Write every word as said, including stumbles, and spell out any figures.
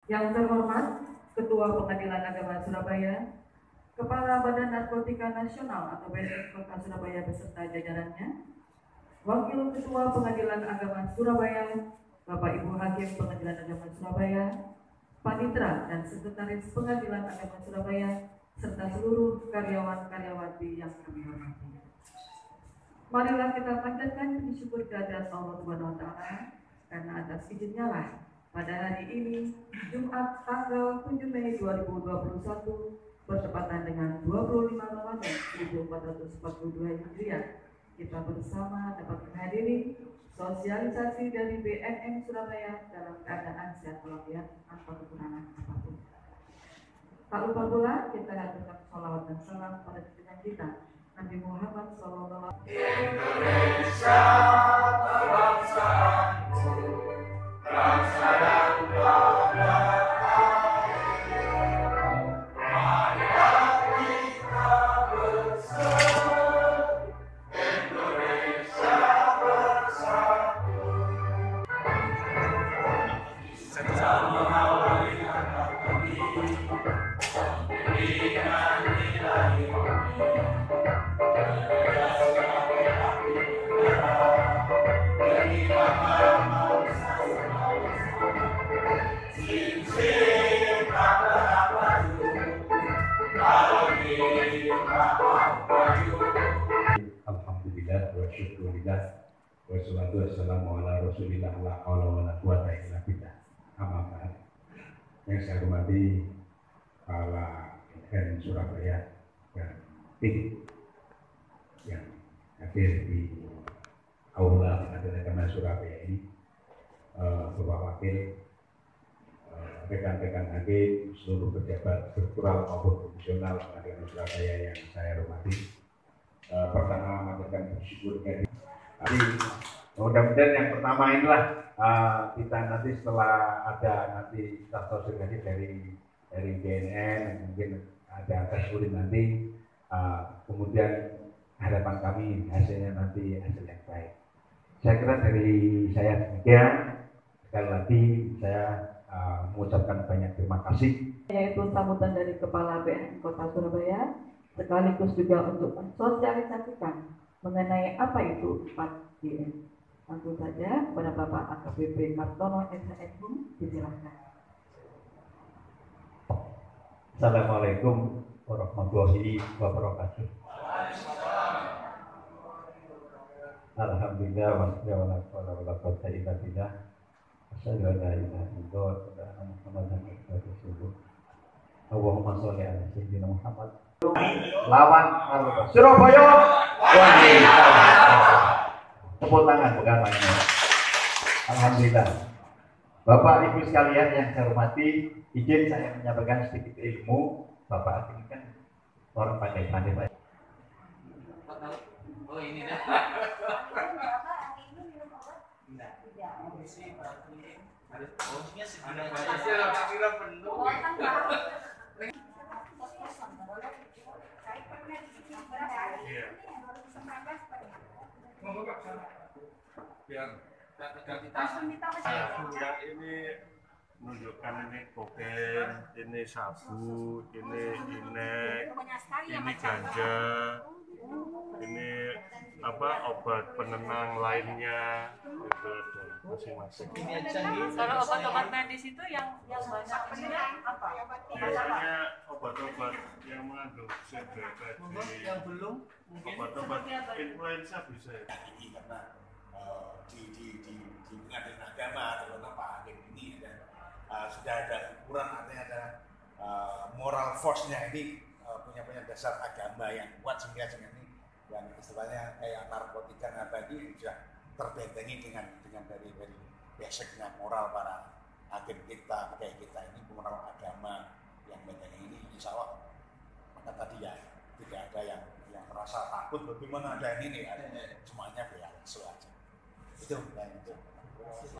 Yang terhormat Ketua Pengadilan Agama Surabaya, Kepala Badan Narkotika Nasional atau B N N Kota Surabaya beserta jajarannya, Wakil Ketua Pengadilan Agama Surabaya, Bapak Ibu Hakim Pengadilan Agama Surabaya, Panitra dan Sekretaris Pengadilan Agama Surabaya, serta seluruh karyawan-karyawati yang kami hormati. Marilah kita panjatkan puji syukur kehadirat Allah Subhanahu wa Ta'ala, karena atas izinnya lah pada hari ini Jumat tanggal tujuh Mei dua ribu dua puluh satu bertepatan dengan dua puluh lima Ramadan seribu empat ratus empat puluh dua Hijriah, kita bersama dapat menghadiri sosialisasi dari B N N Surabaya dalam keadaan sehat walafiat tanpa kekurangan apapun. Tak lupa pula kita haturkan sholawat dan salam pada junjungan kita Nabi Muhammad Sallallahu Alaihi Wasallam. Indonesia bangsaku, bangsa yang tanah air, marilah kita bersatu, Indonesia bersatu. Sejak mengawali anak kami, dengan nilai Alhamdulillah wa syukurillah wa salatu wassalamu ala rasulillah la hawla wa la quwata illa billah. Amma ba'd. Yang saya hormati para N Surabaya dan tim yang hadir di Aula Pengadilan Agama Surabaya ini, uh, Bapak Wakil, uh, rekan-rekan hakim, seluruh pejabat struktural maupun profesional Pengadilan Surabaya yang saya hormati. Uh, pertama menyampaikan bersyukur dari tapi mudah-mudahan yang pertama inilah uh, kita nanti setelah ada nanti sosialisasi dari dari B N N, mungkin ada tes urin nanti, uh, kemudian harapan kami hasilnya nanti hasil yang baik. Saya kira dari saya demikian. Sekali lagi saya uh, mengucapkan banyak terima kasih. Yaitu sambutan dari Kepala B N N Kota Surabaya, sekaligus juga untuk mensosialisasikan mengenai apa itu empat D M. Tentu saja kepada Bapak A K B P Kartono S H M, disilahkan. Assalamualaikum warahmatullahi wabarakatuh. Alhamdulillah wassalatu wassalamu ala rasulillah. Asyhadu an la ilaha illallah wa anna Muhammadan rasulullah. Allahumma sholli ala sayyidina Muhammad. Lawan Surabaya. Tepuk tangan bukan main. Alhamdulillah. Bapak Ibu sekalian yang saya hormati, izin saya menyampaikan sedikit ilmu. Bapak ini kan orang pandai-pandai. Oh ini dah. Harusnya segera saya kira penuh. Iya. Biar yang ini menunjukkan ini kokain, ini sabu, ini inek, ini ganja, ini apa obat penenang lainnya itu masing-masing. Kalau obat-obat medis itu yang yang banyak penilai apa? Biasanya obat-obat yang mengandung zat yang belum mungkin obat-obat influenza bisa ya. Karena uh, di, di, di, di pengadilan agama terutama Pak Hakim ini dan uh, sudah ada ukuran, artinya ada uh, moral force-nya ini uh, punya punya dasar agama yang kuat sehingga dengan ini yang istilahnya kayak narkotika apa ini sudah terbentengi dengan dengan dari dari basicnya moral para hakim kita, kayak kita ini moral agama yang bentengi ini insya Allah. Maka tadi ya tidak ada yang yang merasa takut bagaimana ada ini nih, semuanya biasa aja. Itu dan itu.